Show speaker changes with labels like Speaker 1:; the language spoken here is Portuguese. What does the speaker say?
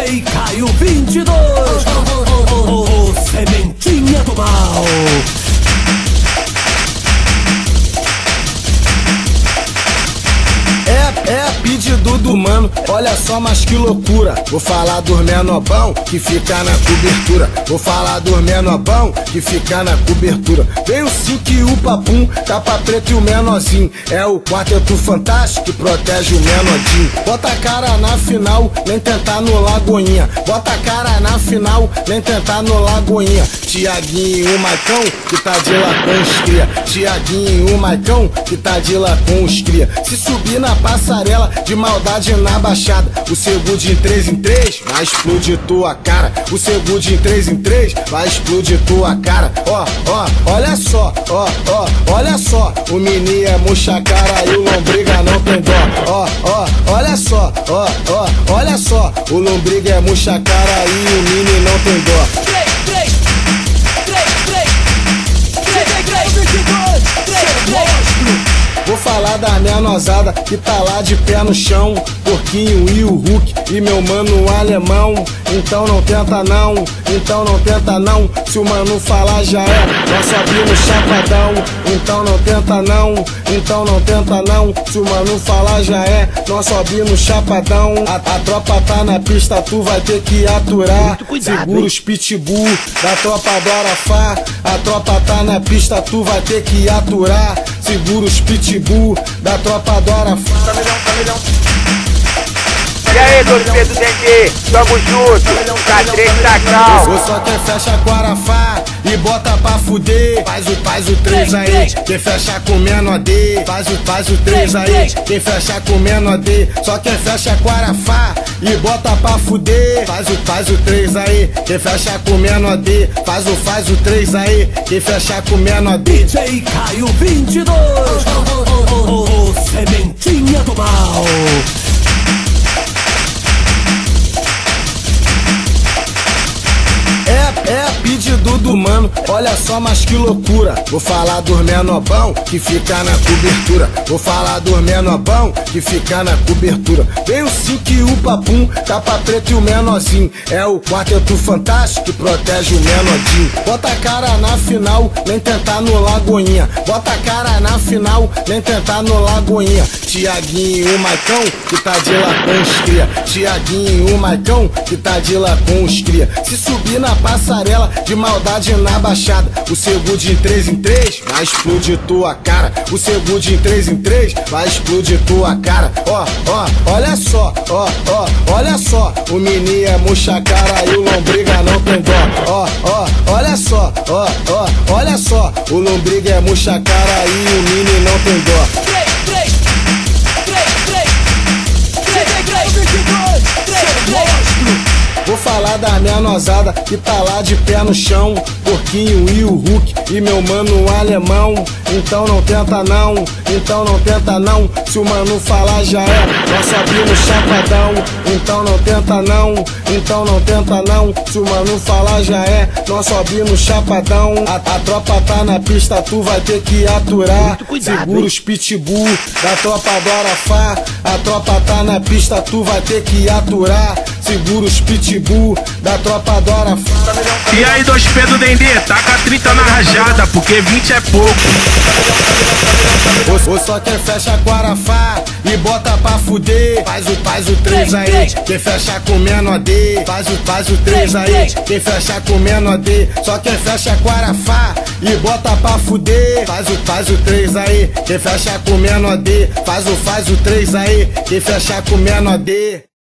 Speaker 1: DJ Caio 22, o Sementinha do Mal.
Speaker 2: É pedido do mano, olha só, mas que loucura. Vou falar dos menobão que fica na cobertura. Vou falar dos menobão que fica na cobertura. Vem o 5 e o papum, capa preta e o menorzinho. É o quarteto fantástico que protege o menorzinho. Bota a cara na final, nem tentar no Lagoinha. Bota a cara na final, nem tentar no Lagoinha. Tiaguinho e o Maicão que tá de lá com os cria. Tiaguinho e o Maicão que tá de lá com os cria. Se subir na passarela de maldade na baixada, o segundo em 3 em 3 vai explodir tua cara. O segundo em 3 em 3 vai explodir tua cara. Olha só, olha só. O menino é murcha cara e o lombriga não tem dó. Olha só, olha só. O lombriga é murcha cara e o menino não tem dó. Vou falar da menosada que tá lá de pé no chão, Porquinho e o Hulk e meu mano alemão. Então não tenta não, então não tenta não. Se o mano falar já é, nós abrimos chapadão. Então não tenta não, então não tenta não. Se o mano falar já é, nós abrimos chapadão. A tropa tá na pista, tu vai ter que aturar. Segura os pitbull da tropa do Arafá. A tropa tá na pista, tu vai ter que aturar. Segura os pitbull da tropa do Arafá.
Speaker 3: E aí, dois Pedro Dendê, tamo junto, K3 Sacral.
Speaker 2: Eu só quem fecha com Arafá e bota pra fuder. Faz o 3 aí, quem fecha com menor D. Faz o 3 aí, quem fecha com menor D. Só quem fecha com Arafá e bota pra fuder. Faz o 3 aí, quem fecha com menor D. Faz o 3 aí, quem fecha com menor D.
Speaker 1: DJ Caio 22, o Sementinha do Mal.
Speaker 2: É pedido do mano, olha só, mas que loucura. Vou falar dos menobão que fica na cobertura. Vou falar dos menobão que fica na cobertura. Vem o 5 e o papum, capa preta e o menorzinho. É o quarteto fantástico que protege o menorzinho. Bota a cara na final, nem tentar no Lagoinha. Bota a cara na final, nem tentar no Lagoinha. Tiaguinho e o Maicão que tá de lá com os cria. Tiaguinho e o Maicão que tá de lá com os cria. Se subir na passarela de maldade na baixada, o segundo em 3 em 3 vai explodir tua cara. O segundo em 3 em 3 vai explodir tua cara. Olha só, olha só. O menino é murcha cara e o lombriga não tem dó. Olha só, olha só. O lombriga é murcha cara e o menino não tem dó. Vou falar da menosada que tá lá de pé no chão, Porquinho e o Hulk e meu mano alemão. Então não tenta não, então não tenta não. Se o mano falar já é, nós abrimos chapadão. Então não tenta não, então não tenta não. Se o mano falar já é, nós abrimos chapadão. A tropa tá na pista, tu vai ter que aturar. Segura os pitbull da tropa do Arafá. A tropa tá na pista, tu vai ter que aturar. Segura os pitbull da tropa do Arafá.
Speaker 4: E aí, dois Pedro Dendê, taca 30 na rajada, porque 20 é pouco.
Speaker 2: Ou só quem fecha com Arafá e bota pra fuder. Faz o 3 aí, quem fecha com menor D. Faz o 3 aí, quem fecha com menor D. Só quem fecha com Arafá e bota pra fuder. Faz o 3 aí, quem fecha com menor D. Faz o 3 aí, quem fecha com menor D.